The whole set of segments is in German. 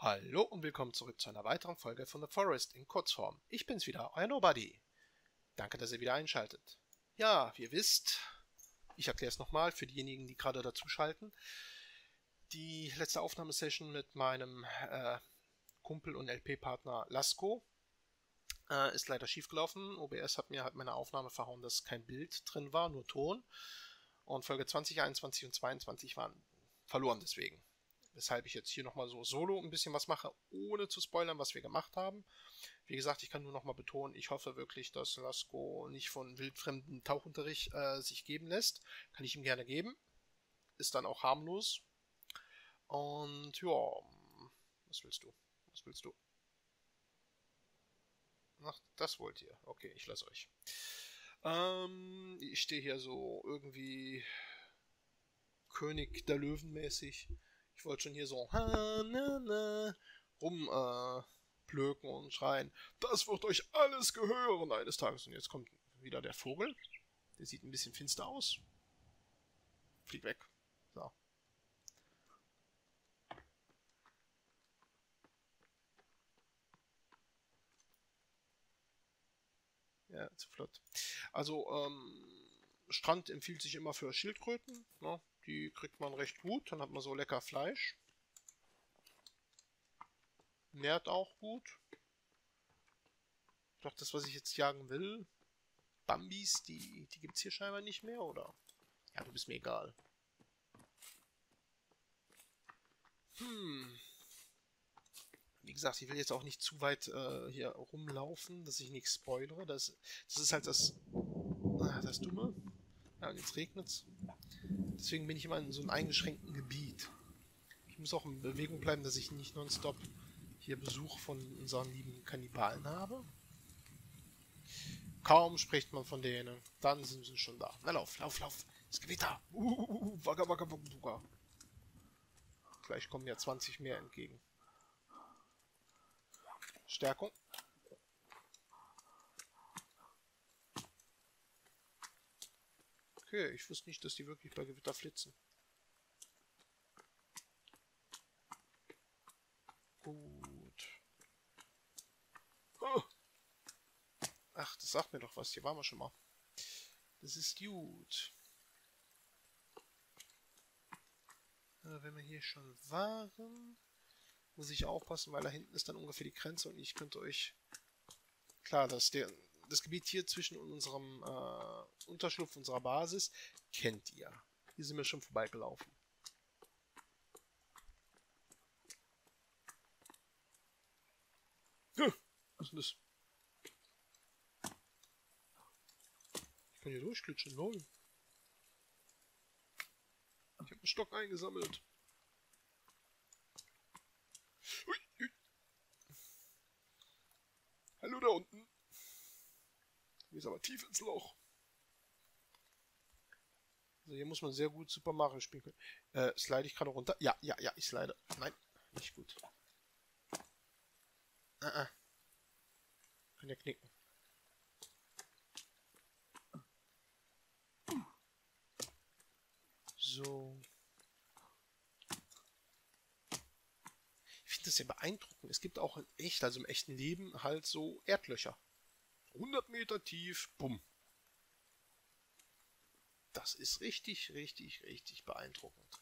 Hallo und willkommen zurück zu einer weiteren Folge von The Forest in Kurzform. Ich bin's wieder, euer Nobody. Danke, dass ihr wieder einschaltet. Ja, wie ihr wisst, ich erkläre es nochmal für diejenigen, die gerade dazuschalten. Die letzte Aufnahmesession mit meinem Kumpel und LP-Partner Lasko ist leider schiefgelaufen. OBS hat mir halt meine Aufnahme verhauen, dass kein Bild drin war, nur Ton. Und Folge 20, 21 und 22 waren verloren deswegen. Weshalb ich jetzt hier nochmal so solo ein bisschen was mache, ohne zu spoilern, was wir gemacht haben. Wie gesagt, ich kann nur nochmal betonen, ich hoffe wirklich, dass Lasko nicht von wildfremden Tauchunterricht sich geben lässt. Kann ich ihm gerne geben. Ist dann auch harmlos. Und ja, was willst du? Was willst du? Ach, das wollt ihr. Okay, ich lasse euch. Ich stehe hier so irgendwie König der Löwen mäßig. Ich wollte schon hier so rumplöken und schreien. Das wird euch alles gehören eines Tages. Und jetzt kommt wieder der Vogel. Der sieht ein bisschen finster aus. Flieg weg. So. Ja, zu flott. Also, Strand empfiehlt sich immer für Schildkröten. Ne? Die kriegt man recht gut. Dann hat man so lecker Fleisch. Nährt auch gut. Doch das, was ich jetzt jagen will. Bambis, die gibt es hier scheinbar nicht mehr, oder? Ja, du bist mir egal. Wie gesagt, ich will jetzt auch nicht zu weit hier rumlaufen, dass ich nichts spoilere. Das ist halt das Dumme. Ja, und jetzt regnet's. Deswegen bin ich immer in so einem eingeschränkten Gebiet. Ich muss auch in Bewegung bleiben, dass ich nicht nonstop hier Besuch von unseren lieben Kannibalen habe. Kaum spricht man von denen, dann sind sie schon da. Na lauf, lauf, lauf. Das Gewitter. Wagga, wagga, wagga. Gleich kommen ja 20 mehr entgegen. Stärkung. Okay, ich wusste nicht, dass die wirklich bei Gewitter flitzen. Gut. Oh. Ach, das sagt mir doch was. Hier waren wir schon mal. Das ist gut. Wenn wir hier schon waren, muss ich aufpassen, weil da hinten ist dann ungefähr die Grenze und ich könnte euch... Klar, das Gebiet hier zwischen unserem Unterschlupf unserer Basis kennt ihr. Hier sind wir schon vorbeigelaufen. Was ist denn das? Ich kann hier durchglitschen, lol. Ich habe einen Stock eingesammelt. Ui, ui. Hallo da unten. Hier ist aber tief ins Loch. Also hier muss man sehr gut Super Mario spielen können. Slide ich gerade runter? Ja, ja, ja, ich slide. Nein, nicht gut. Kann ja knicken. So. Ich finde das sehr beeindruckend. Es gibt auch in echt, also im echten Leben, halt so Erdlöcher. 100 Meter tief, bumm. Das ist richtig, richtig, richtig beeindruckend.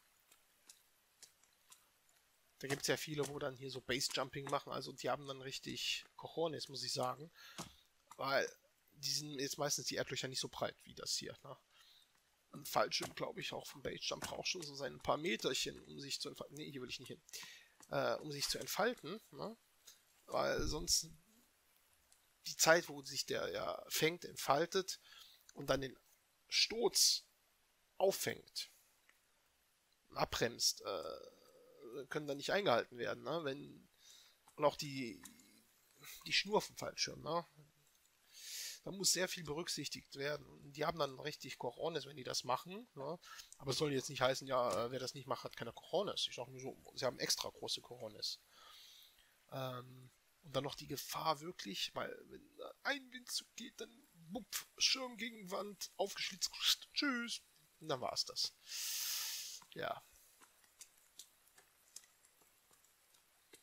Da gibt es ja viele, wo dann hier so Base-Jumping machen, also die haben dann richtig Cojones, muss ich sagen. Weil die sind jetzt meistens die Erdlöcher nicht so breit wie das hier. Ne? Ein Fallschirm, glaube ich, auch vom Base-Jump braucht schon so sein paar Meterchen, um sich zu entfalten. Ne, hier will ich nicht hin. Um sich zu entfalten, ne? Weil sonst die Zeit, wo sich der ja fängt, entfaltet und dann den Sturz auffängt, abbremst, können dann nicht eingehalten werden, ne? Und auch die Schnur vom Fallschirm, ne? Da muss sehr viel berücksichtigt werden. Und die haben dann richtig Cojones, wenn die das machen, ne? Aber es soll jetzt nicht heißen, ja, wer das nicht macht, hat keine Cojones. Ich sage nur so, sie haben extra große Cojones. Und dann noch die Gefahr wirklich, weil wenn ein Windzug geht, dann bupf, Schirm gegen Wand, aufgeschlitzt, tschüss. Und dann war es das. Ja.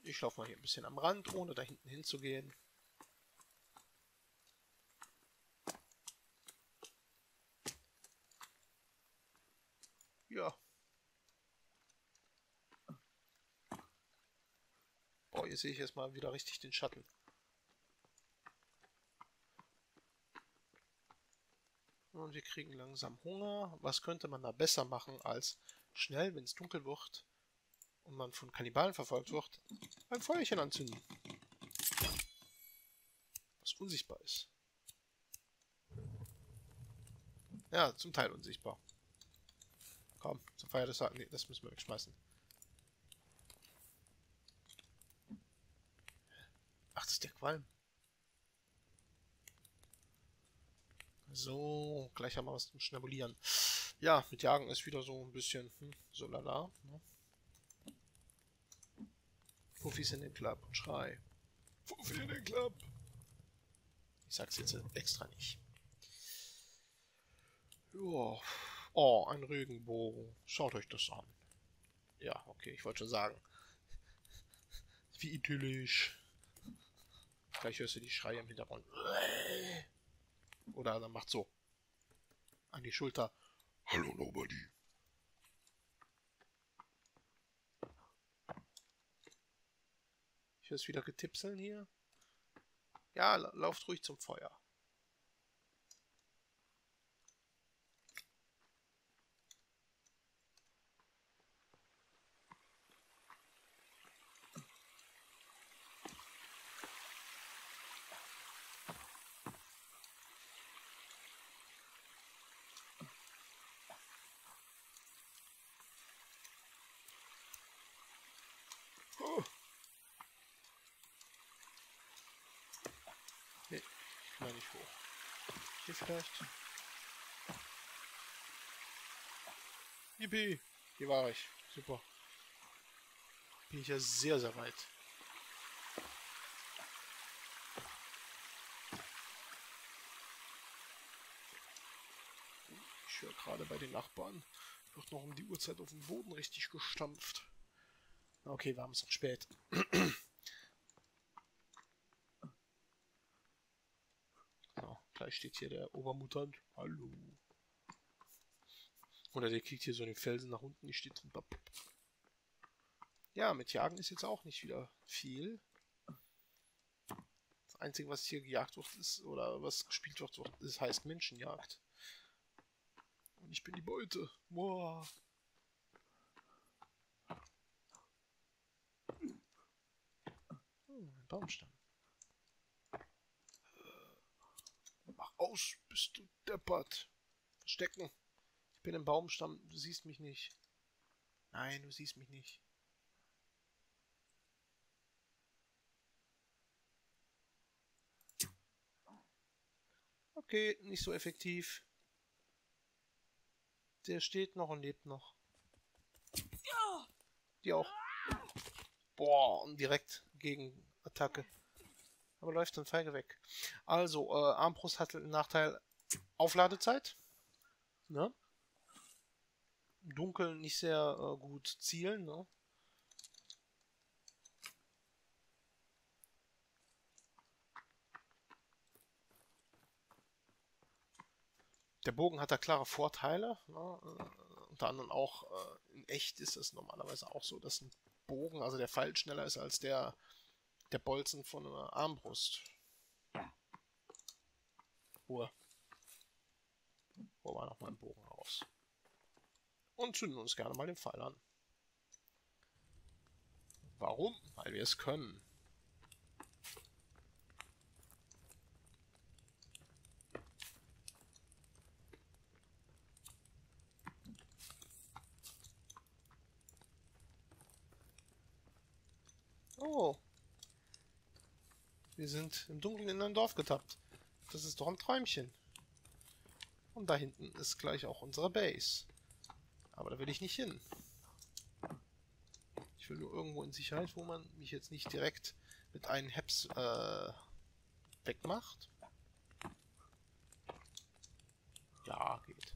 Ich laufe mal hier ein bisschen am Rand, ohne da hinten hinzugehen. Ja. Boah, hier sehe ich jetzt mal wieder richtig den Schatten. Und wir kriegen langsam Hunger. Was könnte man da besser machen, als schnell, wenn es dunkel wird und man von Kannibalen verfolgt wird, ein Feuerchen anzünden? Was unsichtbar ist. Ja, zum Teil unsichtbar. Komm, zum Feier des Tages. Nee, das müssen wir wegschmeißen. Ach, das ist der Qualm. So, gleich haben wir was zum Schnabulieren. Ja, mit Jagen ist wieder so ein bisschen so lala. Ne? Fuffis in den Club und Schrei. Fuffi in den Club. Ich sag's jetzt extra nicht. Joa. Oh, ein Regenbogen. Schaut euch das an. Ja, okay, ich wollte schon sagen. Wie idyllisch. Gleich hörst du die Schreie im Hintergrund. Oder dann macht so. An die Schulter. Hallo, Nobody. Ich höre es wieder getipseln hier. Ja, lauft ruhig zum Feuer. Oh. Nee, ich meine nicht hoch. Hier vielleicht. Yippie, hier war ich. Super. Bin ich ja sehr, sehr weit. Ich höre gerade bei den Nachbarn, wird noch um die Uhrzeit auf dem Boden richtig gestampft. Okay, wir haben es noch spät. So, gleich steht hier der Obermutant. Hallo. Oder der kriegt hier so den Felsen nach unten, die steht drin. Ja, mit Jagen ist jetzt auch nicht wieder viel. Das Einzige, was hier gejagt wird, ist, oder was gespielt wird, das heißt Menschenjagd. Und ich bin die Beute. Boah. Ein Baumstamm. Mach aus, bist du deppert. Verstecken. Ich bin im Baumstamm, du siehst mich nicht. Nein, du siehst mich nicht. Okay, nicht so effektiv. Der steht noch und lebt noch. Die auch. Boah, und direkt gegen Attacke. Aber läuft dann feige weg. Also, Armbrust hat den Nachteil Aufladezeit. Ne? Im Dunkeln nicht sehr gut zielen. Ne? Der Bogen hat da klare Vorteile. Ne? Unter anderem auch in echt ist es normalerweise auch so, dass ein Bogen, also der Pfeil schneller ist als der Bolzen von einer Armbrust. Ruhe. Holen wir nochmal einen Bogen raus. Und zünden uns gerne mal den Pfeil an. Warum? Weil wir es können. Oh. Wir sind im Dunkeln in ein Dorf getappt. Das ist doch ein Träumchen. Und da hinten ist gleich auch unsere Base. Aber da will ich nicht hin. Ich will nur irgendwo in Sicherheit, wo man mich jetzt nicht direkt mit einem Heps wegmacht. Ja, geht.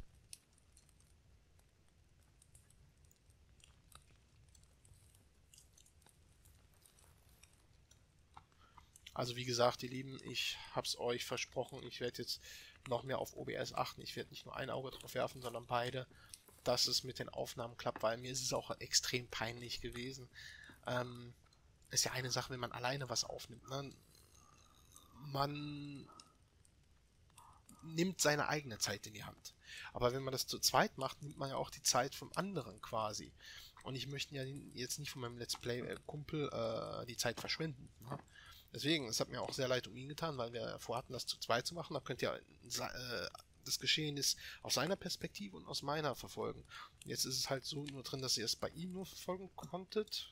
Also wie gesagt, ihr Lieben, ich habe es euch versprochen, ich werde jetzt noch mehr auf OBS achten. Ich werde nicht nur ein Auge drauf werfen, sondern beide, dass es mit den Aufnahmen klappt, weil mir ist es auch extrem peinlich gewesen. Ist ja eine Sache, wenn man alleine was aufnimmt. Ne? Man nimmt seine eigene Zeit in die Hand. Aber wenn man das zu zweit macht, nimmt man ja auch die Zeit vom anderen quasi. Und ich möchte ja jetzt nicht von meinem Let's Play-Kumpel die Zeit verschwenden. Ne? Deswegen, es hat mir auch sehr leid um ihn getan, weil wir vorhatten, das zu zweit zu machen. Da könnt ihr das Geschehen ist aus seiner Perspektive und aus meiner verfolgen. Und jetzt ist es halt so nur drin, dass ihr es bei ihm nur verfolgen konntet.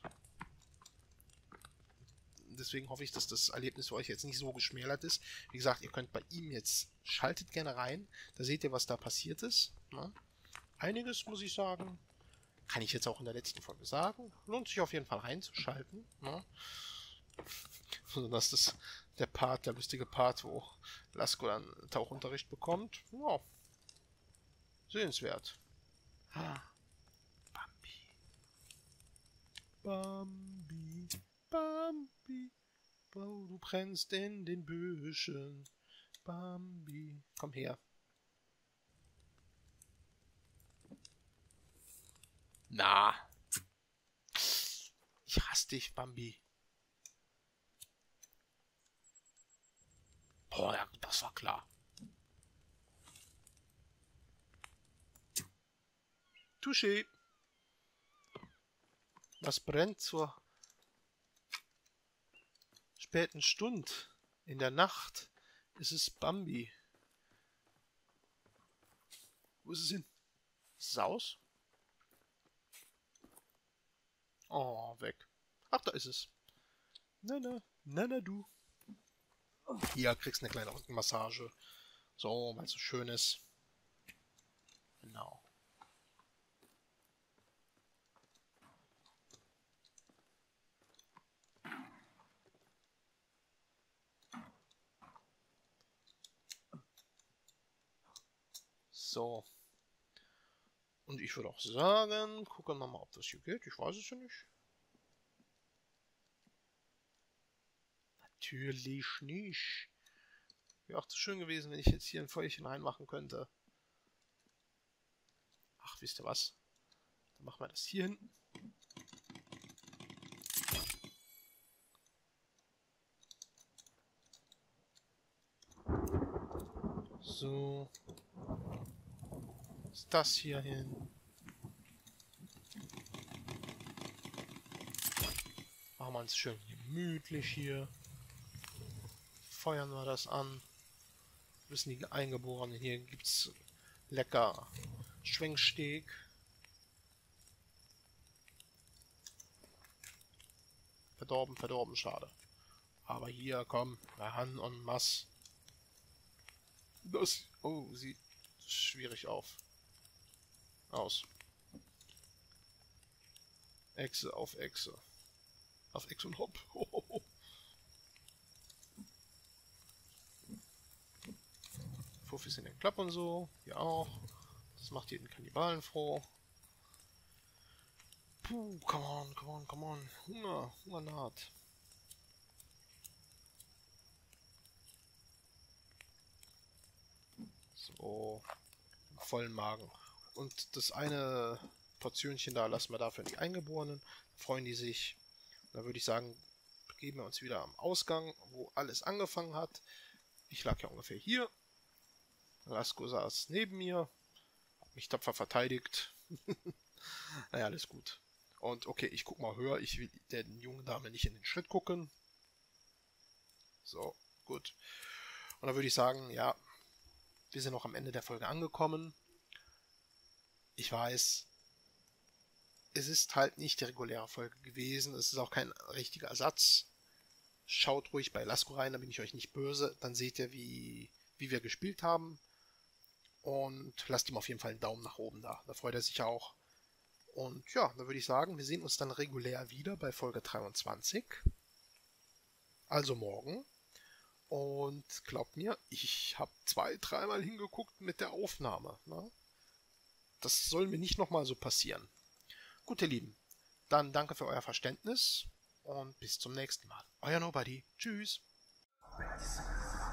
Deswegen hoffe ich, dass das Erlebnis für euch jetzt nicht so geschmälert ist. Wie gesagt, ihr könnt bei ihm jetzt, schaltet gerne rein. Da seht ihr, was da passiert ist. Ne? Einiges, muss ich sagen, kann ich jetzt auch in der letzten Folge sagen. Lohnt sich auf jeden Fall reinzuschalten. Ne? Besonders der lustige Part, wo Lasco dann Tauchunterricht bekommt. Ja, sehenswert. Bambi. Bambi. Bambi. Oh, du brennst in den Büschen. Bambi. Komm her. Na. Ich hasse dich, Bambi. Boah, ja, das war klar. Touché. Was brennt zur späten Stund? In der Nacht ist es Bambi. Wo ist es hin? Ist es aus? Oh, weg. Ach, da ist es. Na, du. Hier kriegst du eine kleine Rückenmassage. So, weil es so schön ist. Genau. So. Und ich würde auch sagen, gucken wir mal, ob das hier geht. Ich weiß es ja nicht. Natürlich nicht. Wäre auch zu schön gewesen, wenn ich jetzt hier ein Feuerchen reinmachen könnte. Ach, wisst ihr was? Dann machen wir das hier hin. So. Ist das hier hin. Machen wir uns schön gemütlich hier. Feuern wir das an. Wissen die Eingeborenen, hier gibt es lecker Schwenksteak. Verdorben, schade. Aber hier, komm, ran en masse. Das, oh, sieht schwierig aus. Echse auf Echse. Auf Echse und Hopp. Fuffis in den Klapp und so. Hier auch. Das macht jeden Kannibalen froh. Puh, come on. Hunger naht. So. Im vollen Magen. Und das eine Portionchen da lassen wir dafür die Eingeborenen. Da freuen die sich. Da würde ich sagen, begeben wir uns wieder am Ausgang, wo alles angefangen hat. Ich lag ja ungefähr hier. Lasco saß neben mir, hat mich tapfer verteidigt. Naja, alles gut. Und okay, ich guck mal höher. Ich will der jungen Dame nicht in den Schritt gucken. So, gut. Und dann würde ich sagen, ja, wir sind noch am Ende der Folge angekommen. Ich weiß, es ist halt nicht die reguläre Folge gewesen. Es ist auch kein richtiger Ersatz. Schaut ruhig bei Lasco rein, da bin ich euch nicht böse. Dann seht ihr, wie wir gespielt haben. Und lasst ihm auf jeden Fall einen Daumen nach oben da. Da freut er sich auch. Und ja, dann würde ich sagen, wir sehen uns dann regulär wieder bei Folge 23. Also morgen. Und glaubt mir, ich habe 2-3 Mal hingeguckt mit der Aufnahme. Ne? Das soll mir nicht nochmal so passieren. Gut, ihr Lieben, dann danke für euer Verständnis und bis zum nächsten Mal. Euer Nobody. Tschüss. Wer ist